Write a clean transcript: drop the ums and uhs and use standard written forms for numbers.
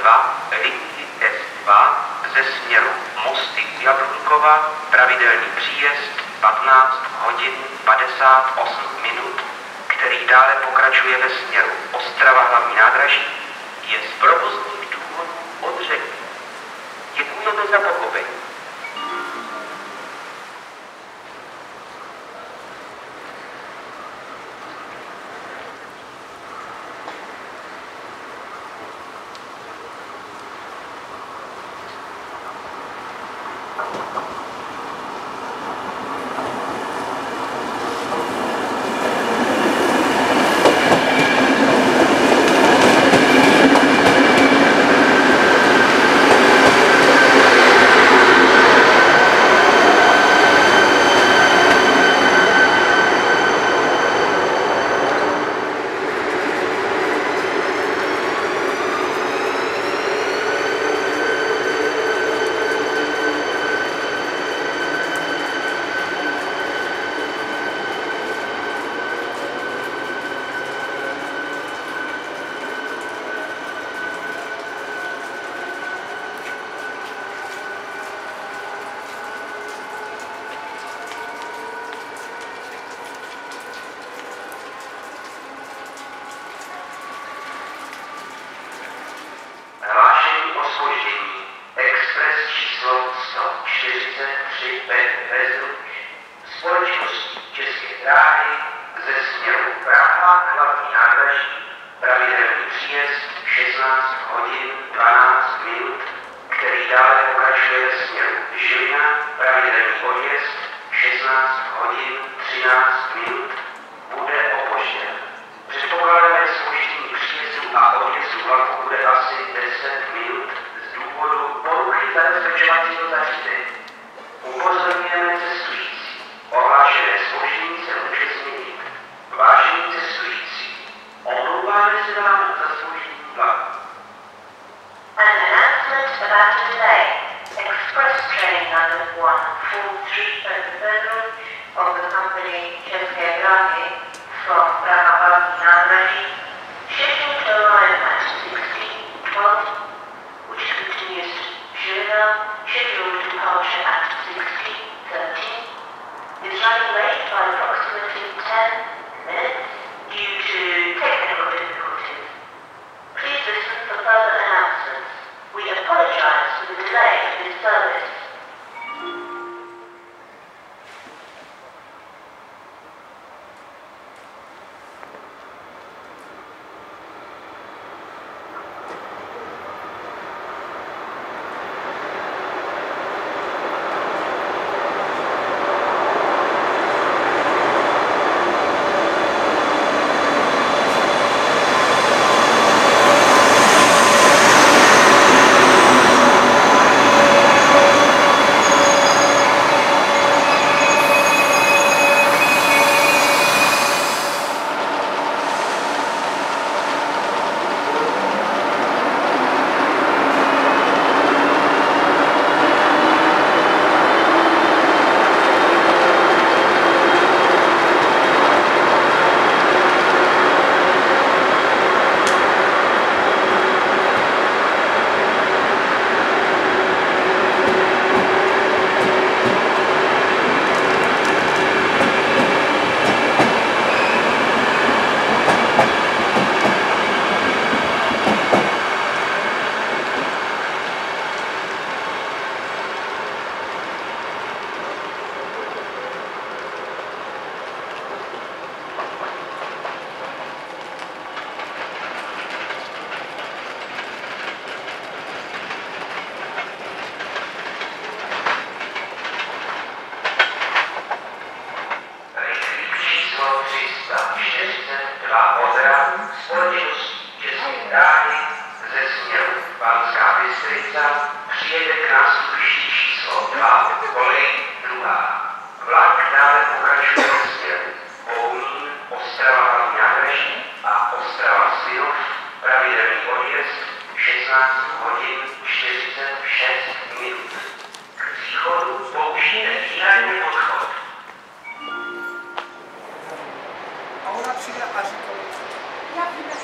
2, linii S2 ze směru Mosty u Jablunkova, pravidelný příjezd 15 hodin 58 minut, který dále pokračuje ve směru Ostrava hlavní nádraží, je z provozních důvodů odřekl. Děkujeme za pochopení. Společnosti České dráhy ze směru Praha hlavní nádraží, pravidelný příjezd 16 hodin 12 minut, který dále pokračuje ve směru Žilina, pravidelný odjezd 16 hodin 13 minut, bude opožděn. Předpokládané zpoždění příjezdu a odjezdu vlaku bude asi 10 minut z důvodu poruchy zabezpečovacího zařízení. Upozorňujeme cestující. Ohlášené zpoždění se může změnit. Vážení cestující, omlouváme se vám za zpoždění vlaku. An announcement about a delay. Express train number 143 at the Bedroom of the company České dráhy from Praha hlavní nádraží, scheduled to arrive at 16:12, which continues to Žilina, scheduled departure at 16:13. Is running late by approximately 10 minutes due to technical difficulties. Please listen for further announcements. We apologize for the delay in this service. Přijede k nástupišti číslo 2, kolej 2. Vlak dále pokračuje směru Bounín, Ostrava hlavní nádraží a Ostrava Svinov, pravidelný odjezd 16 hodin 46 minut. K příchodu použijte výhradně odchod. A ona přijde a říká, jak víme,